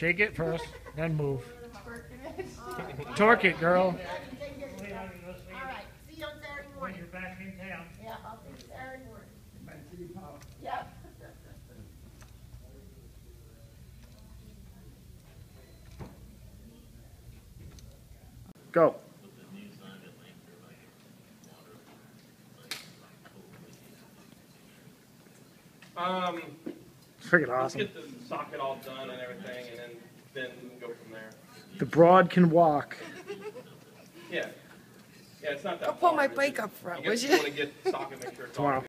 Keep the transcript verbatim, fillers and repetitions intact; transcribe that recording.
Shake it first, then move. Torque it, girl. All right. See you on Saturday morning. You're back in town. Yeah, I'll see you Saturday morning. Yep. Go. Um, Freaking let's awesome. get the socket all done and everything, and then then we can go from there. The broad can walk. Yeah. Yeah, it's not that I'll pull far. my It's bike just- up front, You would just you? want to get the socket, make sure it's all Tomorrow.